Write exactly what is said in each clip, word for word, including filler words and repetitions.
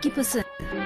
आपकी पसंद।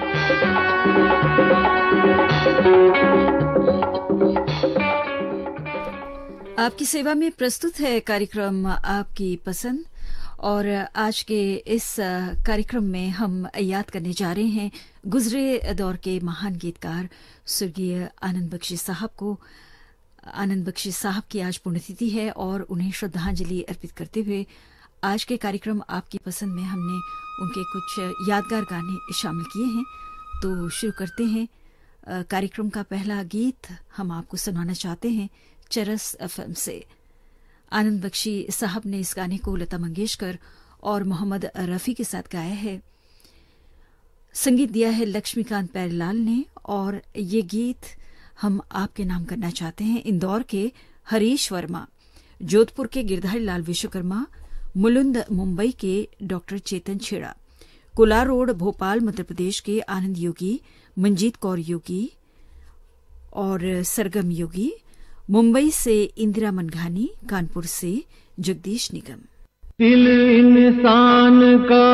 आपकी सेवा में प्रस्तुत है कार्यक्रम आपकी पसंद, और आज के इस कार्यक्रम में हम याद करने जा रहे हैं गुजरे दौर के महान गीतकार स्वर्गीय आनंद बख्शी साहब को। आनंद बख्शी साहब की आज पुण्यतिथि है और उन्हें श्रद्धांजलि अर्पित करते हुए आज के कार्यक्रम आपकी पसंद में हमने उनके कुछ यादगार गाने शामिल किए हैं। तो शुरू करते हैं। कार्यक्रम का पहला गीत हम आपको सुनाना चाहते हैं चरस फिल्म से। आनंद बख्शी साहब ने इस गाने को लता मंगेशकर और मोहम्मद रफी के साथ गाया है। संगीत दिया है लक्ष्मीकांत प्यारेलाल ने, और ये गीत हम आपके नाम करना चाहते हैं इंदौर के हरीश वर्मा, जोधपुर के गिरधारी लाल विश्वकर्मा, मुलुंद मुंबई के डॉक्टर चेतन छेड़ा, कोलार रोड भोपाल मध्य प्रदेश के आनंद योगी, मंजीत कौर योगी और सरगम योगी, मुंबई से इंदिरा मनघानी, कानपुर से जगदीश निगम। दिल इंसान का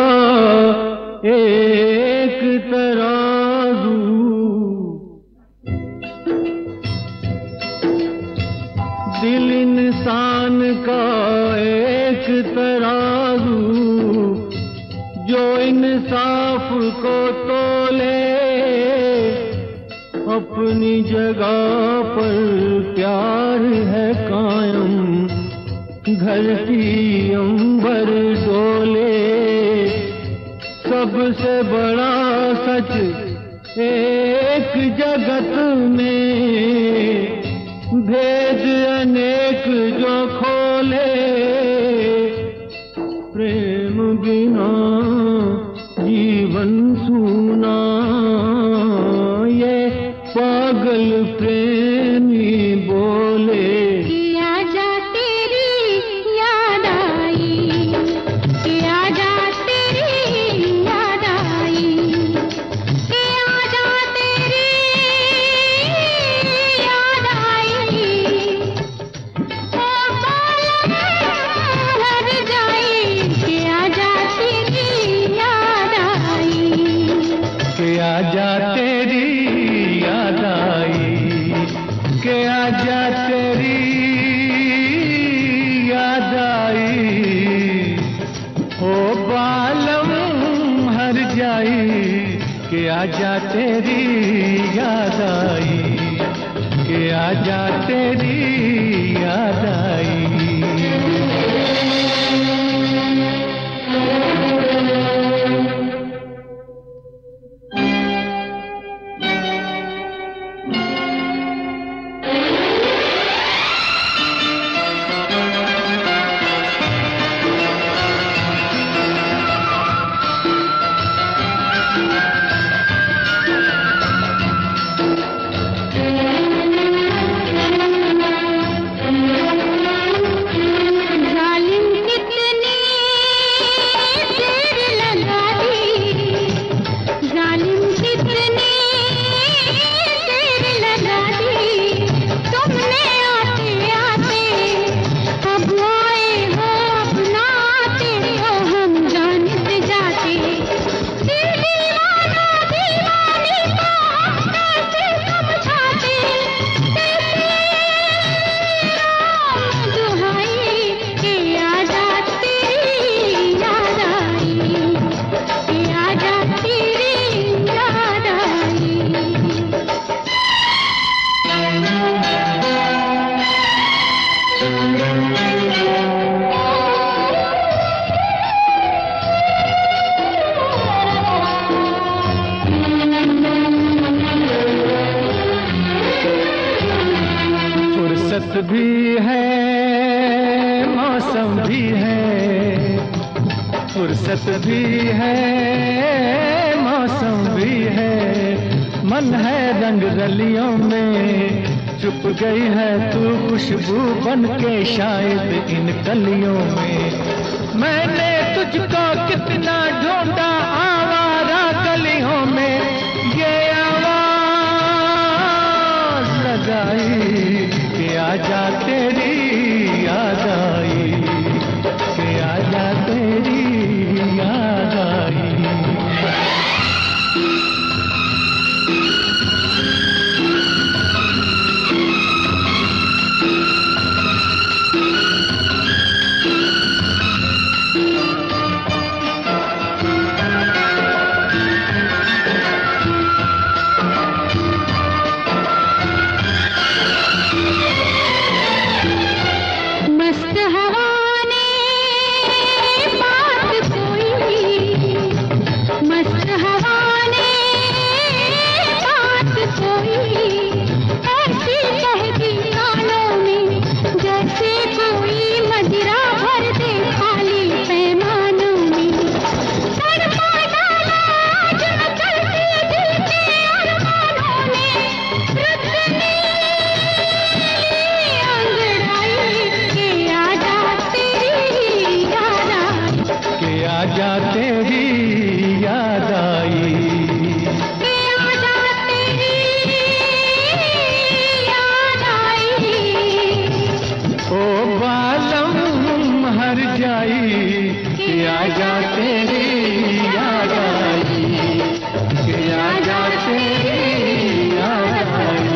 एक तराजू, दिल इंसान का एक तराजू, जो इंसाफ को तोले, अपनी जगह पर प्यार है कायम, धरती अंबर डोले। सबसे बड़ा सच एक जगत में, भेद अनेक जो खोले, प्रेम बिना जीवन सूना, ये पागल प्रेमी बोले। किया जा तेरी याद आई, किया जा तेरी याद आई, किया जा तेरी याद आई, ओ बालम हर जाई, किया जा तेरी याद आई, किया जा तेरी याद आई, किया जा तेरी याद आई, ओ बालम हर जाई, किया जा तेरी याद आई, किया जा तेरी याद आई। भी है मौसम भी है, फुर्सत भी है मौसम भी है, मन है रंग रलियों में, चुप गई है तू खुशबू बन के शायद इन कलियों में। मैंने तुझको कितना ढूंढा आवारा गलियों में, ये आवाज लगाई कि आजा तेरी याद आई, कि आजा तेरी याद आई। आजा तेरी याद आई, कि आजा तेरी याद आई। ओ बालम हर जाई कि आजा तेरी याद आई, कि आजा तेरी याद आई।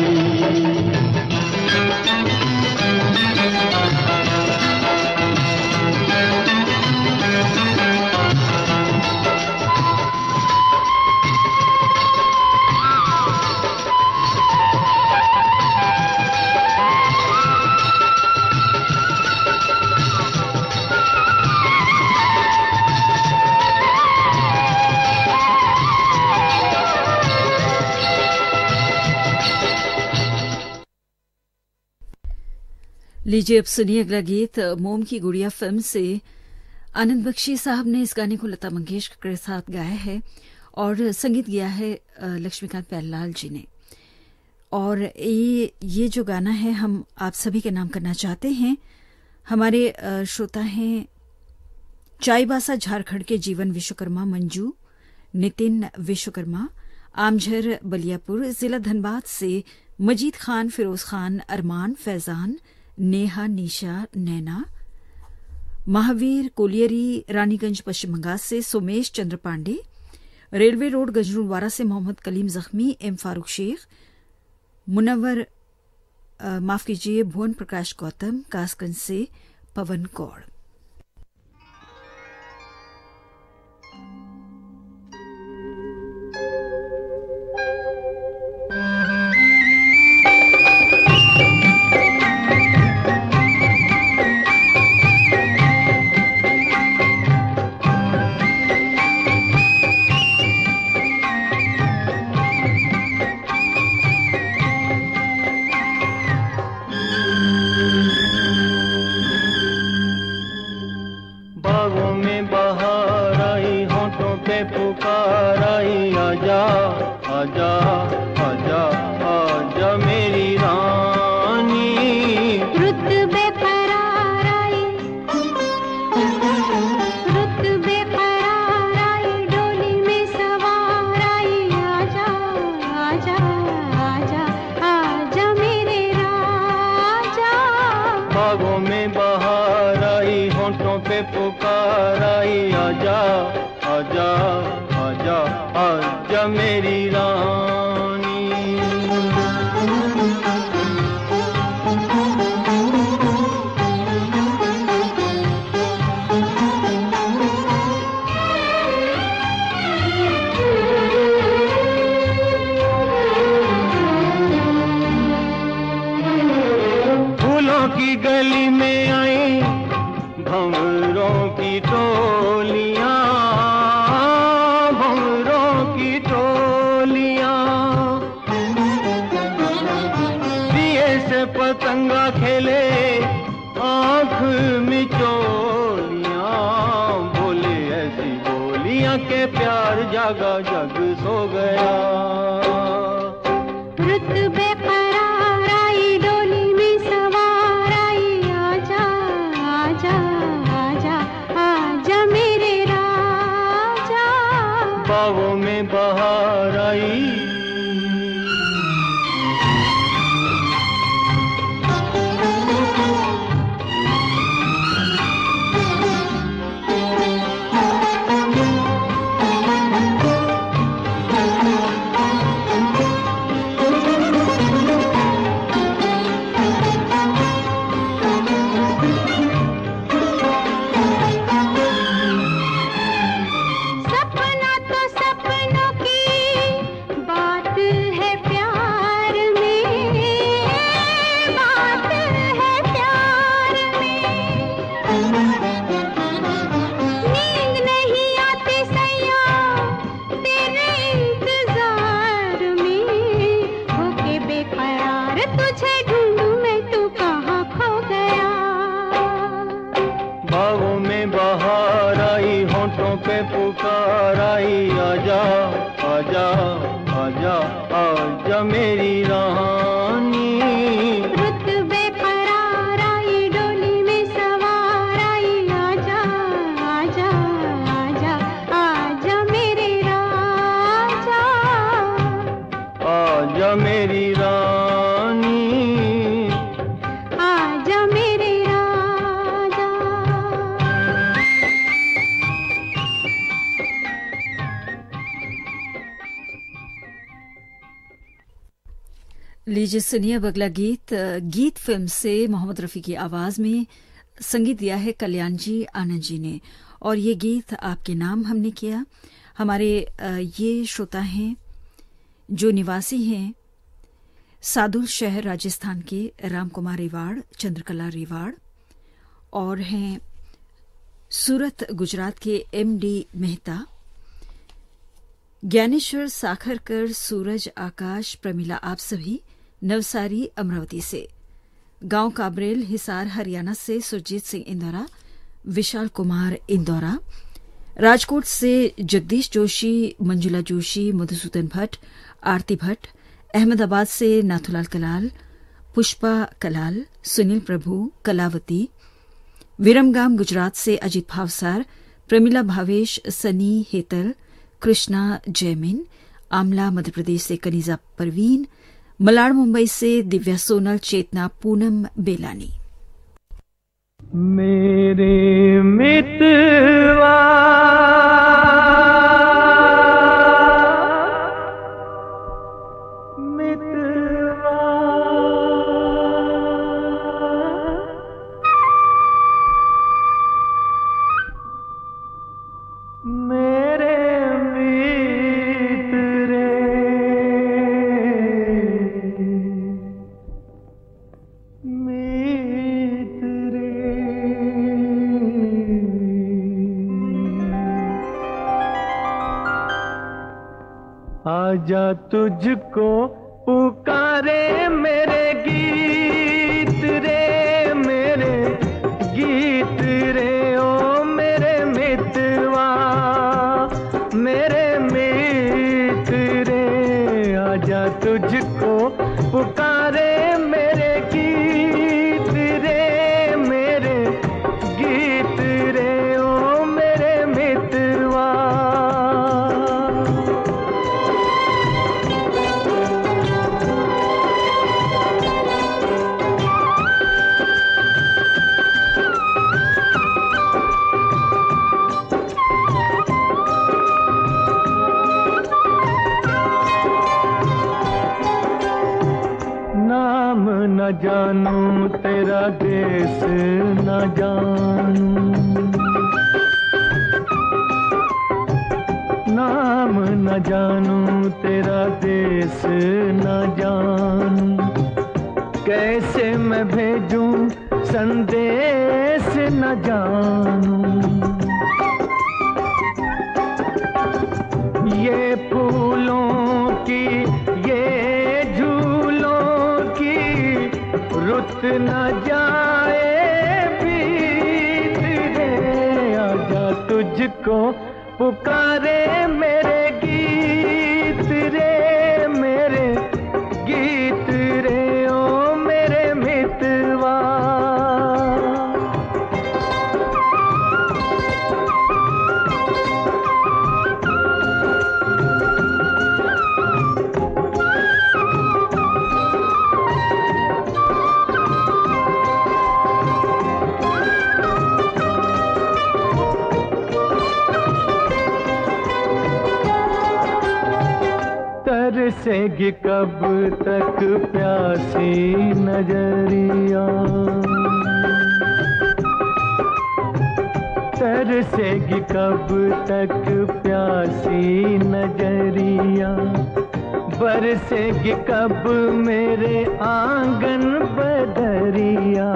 लीजिए अब सुनिए अगला गीत मोम की गुड़िया फिल्म से। आनंद बख्शी साहब ने इस गाने को लता मंगेशकर के साथ गाया है और संगीत किया है लक्ष्मीकांत प्यारेलाल जी ने। और ये ये जो गाना है हम आप सभी के नाम करना चाहते हैं। हमारे श्रोता हैं चाईबासा झारखंड के जीवन विश्वकर्मा, मंजू, नितिन विश्वकर्मा, आमझर बलियापुर, जिला धनबाद से मजीद खान, फिरोज खान, अरमान, फैजान, नेहा, निशा, नैना, महावीर कोलियरी, रानीगंज पश्चिम बंगाल से सोमेश चंद्र पांडे, रेलवे रोड गजरूवाड़ा से मोहम्मद कलीम जख्मी, एम फारूक शेख, मुनव्वर माफ कीजिए भुवन प्रकाश गौतम, कासगंज से पवन कौड़। जागा जग सो गया। रुत बेकरार आई डोली में सवार आई, आजा आजा आजा आजा मेरे राजा। बागों में बहार आई, पुकार आई, आजा आजा आजा आजा मेरी रानी। रुत बेकरार आई डोली में सवार आई, आजा आजा आजा लीजिए सुनिए अब अगला गीत। गीत फिल्म से मोहम्मद रफी की आवाज में संगीत दिया है कल्याण जी आनंद जी ने, और ये गीत आपके नाम हमने किया। हमारे ये श्रोता हैं जो निवासी हैं सादुल शहर राजस्थान के राम कुमार रेवाड़, चंद्रकला रेवाड़, और हैं सूरत गुजरात के एम डी मेहता, ज्ञानेश्वर साखरकर, सूरज, आकाश, प्रमिला, आप सभी नवसारी अमरावती से, गांव काबरेल हिसार हरियाणा से सुरजीत सिंह इंदौरा, विशाल कुमार इंदौरा, राजकोट से जगदीश जोशी, मंजुला जोशी, मधुसूदन भट्ट, आरती भट्ट, अहमदाबाद से नाथुलाल कलाल, पुष्पा कलाल, सुनील प्रभु, कलावती, विरमगाम गुजरात से अजित भावसार, प्रमिला भावेश, सनी हेतल, कृष्णा जयमिन, आमला मध्य प्रदेश से कनीजा परवीन, मलाड मुंबई से दिव्या सोनल, चेतना, पूनम बेलानी। मेरे मितवा आजा तुझको पुकारे मेरे गीत रे, मेरे गीत रे, ओ मेरे मितवा, मेरे मित रे, आजा तुझको पुकारे मेरे गीत रे, मेरे गीत रे, ओ मेरे मितवा। न जानूं तेरा देश न जानूं, नाम न जानूं तेरा देश न जानूं, कैसे मैं भेजूं संदेश न जानूं। ये फूलों की ये रुत न जाए बीत रे, आजा तुझको पुकारे मेरे गीत रे, मेरे गीत रे, ओ मेरे मितवा। तरसेगी कब तक प्यासी नजरिया, तरसेगी कब तक प्यासी नजरिया, बरसेगी कब मेरे आंगन बदरिया,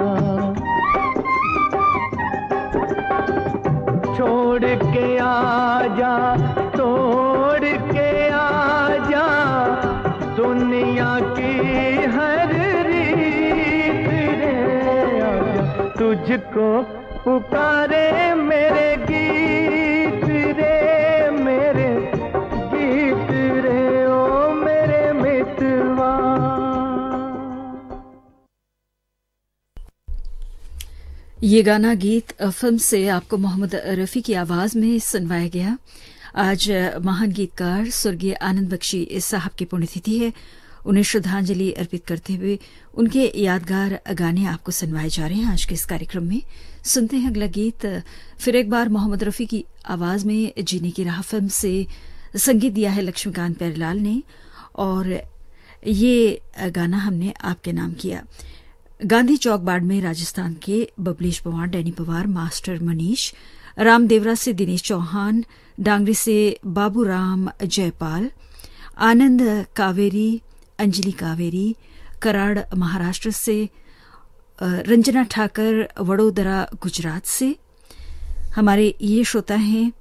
छोड़ के आजा, तोड़ के आजा, दुनिया की हर रीत रे, आजा तुझको पुकारे मेरे गीत रे, मेरे गीत रे, ओ मेरे मितवा। ये गाना गीत फिल्म से आपको मोहम्मद रफी की आवाज में सुनवाया गया। आज महान गीतकार स्वर्गीय आनंद बख्शी साहब की पुण्यतिथि है। उन्हें श्रद्धांजलि अर्पित करते हुए उनके यादगार गाने आपको सुनवाए जा रहे हैं आज के इस कार्यक्रम में। सुनते हैं अगला गीत फिर एक बार मोहम्मद रफी की आवाज में, जीने की राह फिल्म से संगीत दिया है लक्ष्मीकांत प्यारेलाल ने, और ये गाना हमने आपके नाम किया। गांधी चौक बाड़मेर राजस्थान के बबलीश पवार, डैनी पवार, मास्टर मनीष, रामदेवरा से दिनेश चौहान, डांगरी से बाबूराम जयपाल, आनंद कावेरी, अंजलि कावेरी, कराड़ महाराष्ट्र से, रंजना ठाकर वडोदरा गुजरात से। हमारे ये श्रोता हैं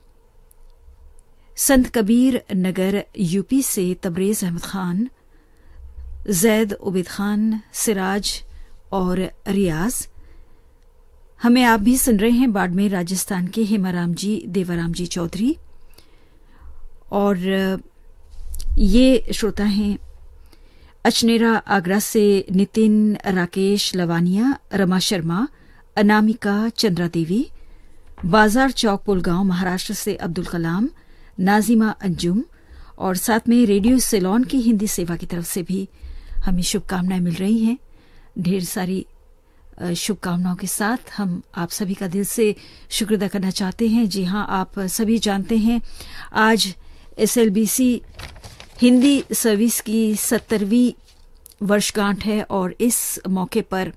संत कबीर नगर यूपी से तबरेज अहमद खान, जैद उबैद खान, सिराज और रियाज। हमें आप भी सुन रहे हैं बाड़मेर राजस्थान के हेमाराम जी, देवाराम जी चौधरी। और ये श्रोता हैं अचनेरा आगरा से नितिन, राकेश लवानिया, रमा शर्मा, अनामिका, चंद्रा देवी, बाजार चौक पुलगांव महाराष्ट्र से अब्दुल कलाम, नाजिमा अंजुम, और साथ में रेडियो सिलोन की हिंदी सेवा की तरफ से भी हमें शुभकामनाएं मिल रही हैं। ढेर सारी शुभकामनाओं के साथ हम आप सभी का दिल से शुक्र अदा करना चाहते हैं। जी हां, आप सभी जानते हैं आज एसएलबीसी हिंदी सर्विस की सत्तरवीं वर्षगांठ है और इस मौके पर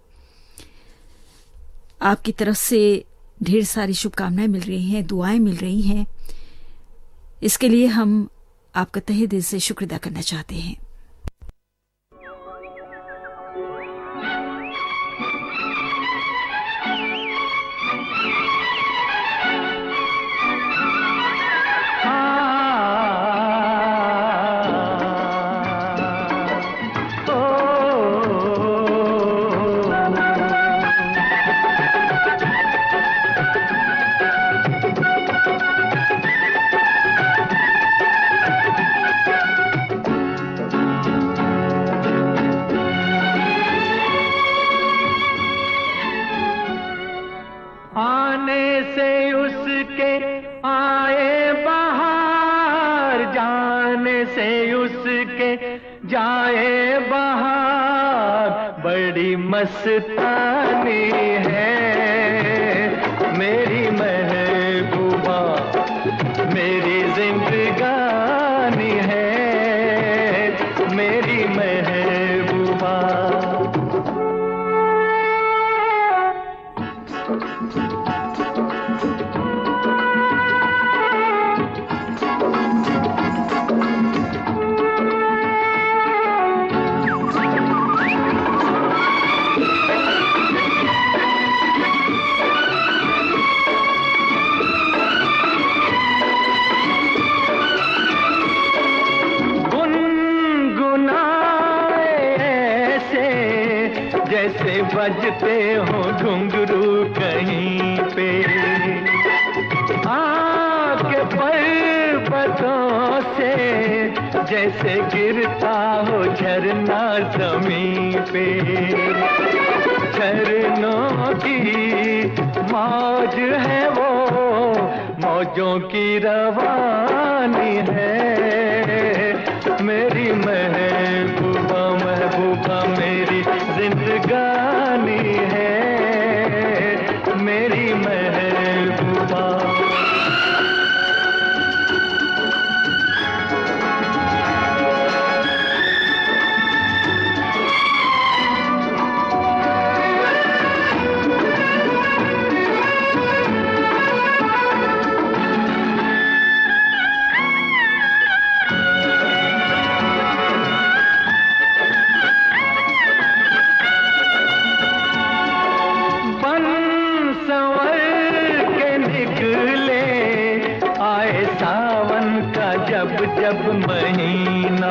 आपकी तरफ से ढेर सारी शुभकामनाएं मिल रही हैं, दुआएं मिल रही हैं। इसके लिए हम आपका तहे दिल से शुक्र अदा करना चाहते हैं। जाए बहार बड़ी मस्तानी है मेरी महबूबा, मेरी जिंदगानी है मेरी महबूबा। जैसे बजते हो घुंघरू कहीं पे, आके पर्वतों से जैसे गिरता हो झरना जमीन पे। झरनों की मौज है वो, मौजों की रवानी है मेरी महबूबा, महबूबा मेरी जिंदगानी है मेरी महबूबा। जब महीना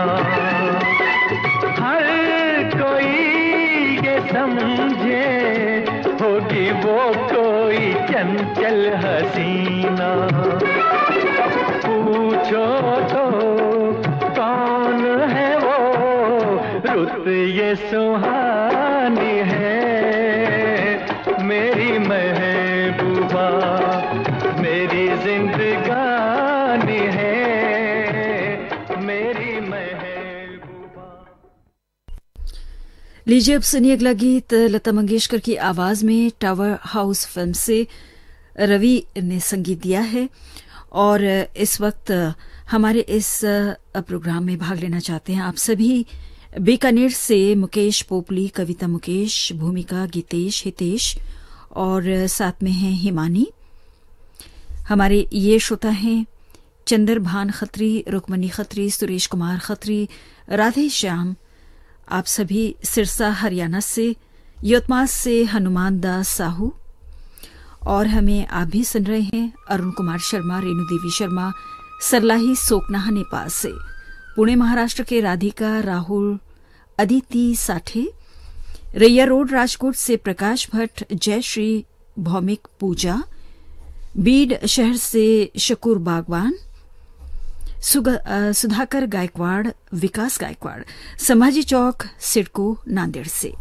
हर कोई ये समझे होगी वो कोई चंचल हसीना। पूछो तो कौन है वो, रुत ये सुहानी है मेरी महबूबा, मेरी जिंदगानी है मेरी महबूबा। लीजिए अब सुनिए अगला गीत लता मंगेशकर की आवाज में। टावर हाउस फिल्म से रवि ने संगीत दिया है और इस वक्त हमारे इस प्रोग्राम में भाग लेना चाहते हैं आप सभी बीकानेर से मुकेश पोपली, कविता मुकेश, भूमिका, गीतेश, हितेश और साथ में हैं हिमानी। हमारे ये श्रोता हैं चंद्रभान खत्री, रुक्मणी खत्री, सुरेश कुमार खत्री, राधे श्याम। आप सभी सिरसा हरियाणा से, यवतमाल से हनुमान दास साहू, और हमें आप भी सुन रहे हैं अरुण कुमार शर्मा, रेणु देवी शर्मा, सरलाही सोकनाहा नेपाल से, पुणे महाराष्ट्र के राधिका, राहुल, अदिति साठे, रैया रोड राजकोट से प्रकाश भट्ट, जयश्री, भौमिक, पूजा, बीड शहर से शकूर बागवान, सुधाकर गायकवाड़, विकास गायकवाड़, संभाजी चौक, सिडको, नांदेड़ से।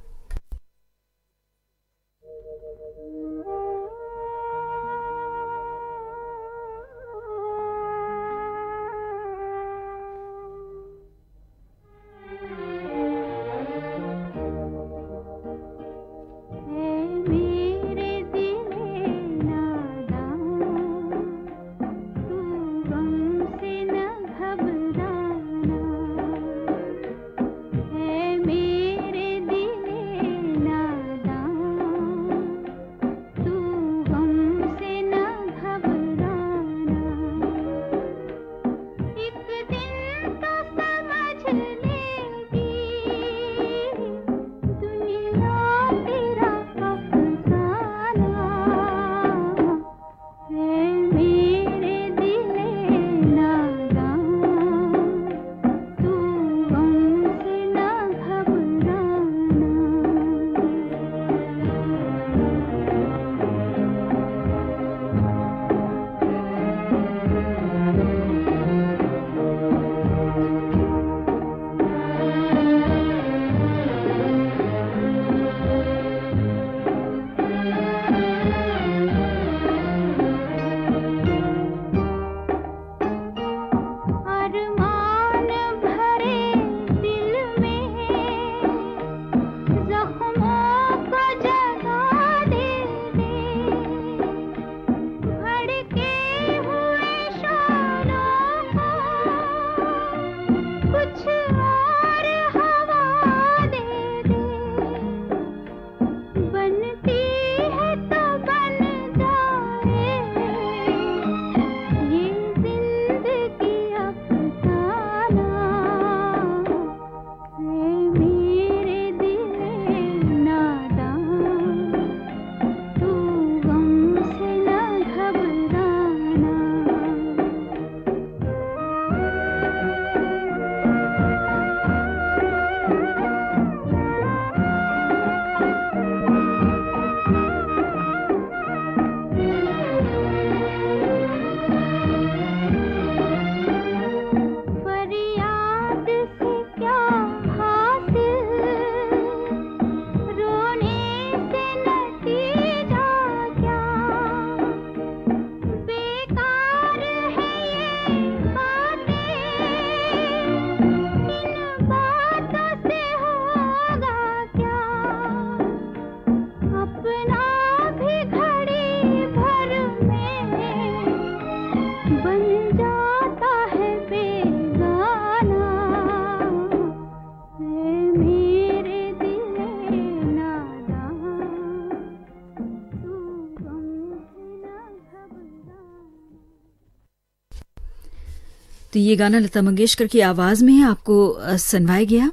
तो ये गाना लता मंगेशकर की आवाज में आपको सुनवाया गया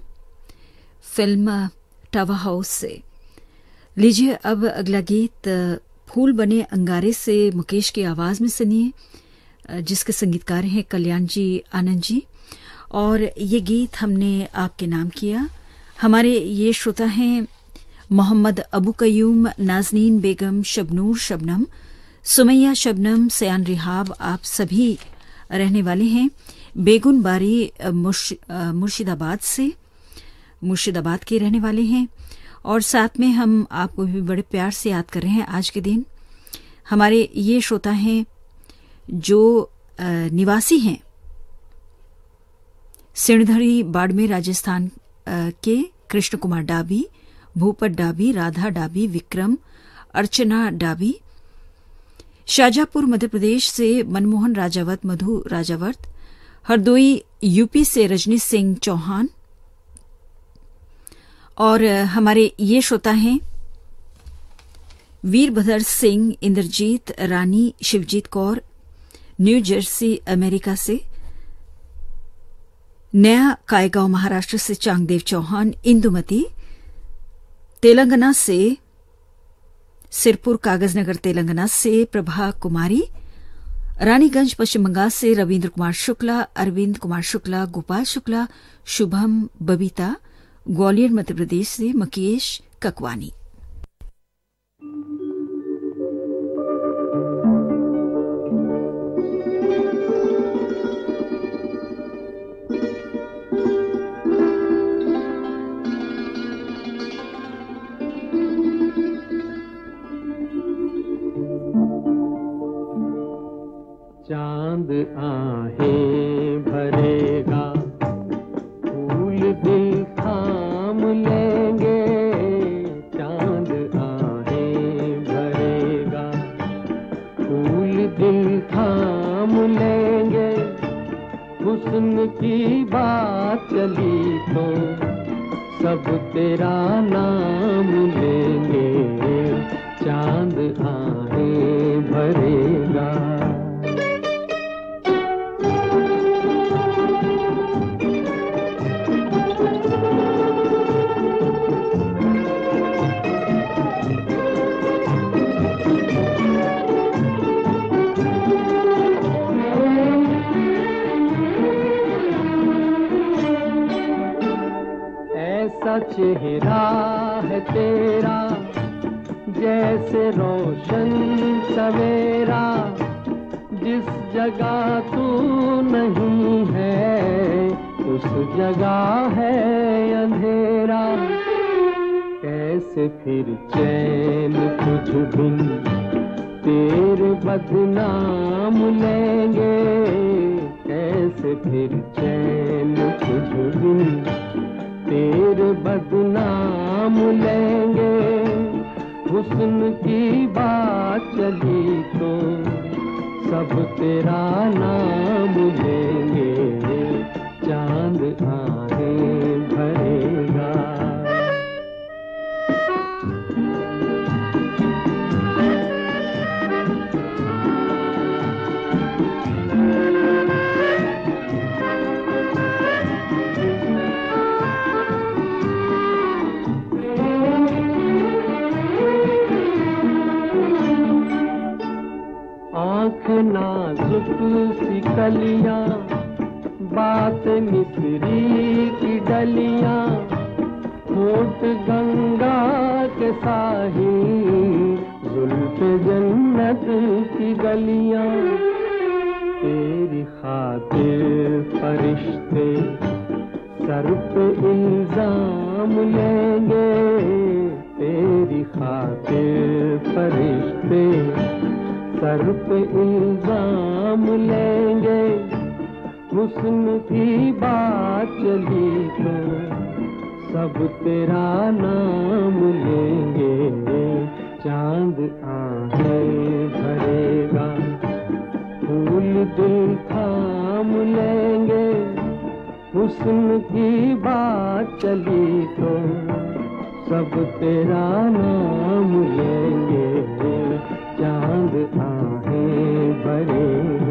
फिल्म टावर हाउस से। लीजिए अब अगला गीत फूल बने अंगारे से मुकेश की आवाज में सुनिए, जिसके संगीतकार हैं कल्याण जी आनंद जी, और ये गीत हमने आपके नाम किया। हमारे ये श्रोता हैं मोहम्मद अबू कयूम, नाजनीन बेगम, शबनूर शबनम, सुमैया शबनम, सयान रिहाब, आप सभी रहने वाले हैं बेगुन बारी मुर्शिदाबाद से, मुर्शिदाबाद के रहने वाले हैं। और साथ में हम आपको भी बड़े प्यार से याद कर रहे हैं आज के दिन। हमारे ये श्रोता हैं जो निवासी हैं सिणधरी बाड़मेर राजस्थान के, कृष्ण कुमार डाबी, भूपत डाबी, राधा डाबी, विक्रम, अर्चना डाबी। शाजापुर मध्य प्रदेश से मनमोहन राजावत, मधु राजावत। हरदोई यूपी से रजनी सिंह चौहान, और हमारे ये श्रोता हैं Virbhadra Singh, Indrajit Rani, Shivjit Kaur, New Jersey America से, नया कायगांव महाराष्ट्र से चांगदेव चौहान, इंदुमती तेलंगाना से, सिरपुर कागजनगर तेलंगाना से प्रभा कुमारी, रानीगंज पश्चिम बंगाल से रविन्द्र कुमार शुक्ला, अरविंद कुमार शुक्ला, गोपाल शुक्ला, शुभम बबीता, ग्वालियर मध्य प्रदेश से मकेश ककवानी। चांद आहें भरेगा, फूल दिल थाम लेंगे। चांद आहें भरेगा, फूल दिल थाम लेंगे। हुस्न की बात चली तो सब तेरा नाम लेंगे। चांद आहें भरेगा। चेहरा है तेरा जैसे रोशन सवेरा। जिस जगह तू नहीं है उस जगह है अंधेरा। कैसे फिर चैन कुछ दिन तेरे बदनाम लेंगे। कैसे फिर चैन कुछ दिन तेरे बदनाम लेंगे। हुस्न की बात चली तो सब तेरा नाम लेंगे। चांद आहें भरेगा। नाजुक सी कलियां, बात मिस्री की डलियां। होठ गंगा के साहिल, जुल्फ जन्नत की गलियां। तेरी खातिर फरिश्ते सर पे इल्जाम लेंगे। तेरी खातिर फरिश्ते सर पे इल्जाम लेंगे। हुस्न की बात चली तो सब तेरा नाम लेंगे। चांद आहें भरेगा, फूल दिल थाम लेंगे। हुस्न की बात चली तो सब तेरा नाम लेंगे। चांद आहें भरेगा।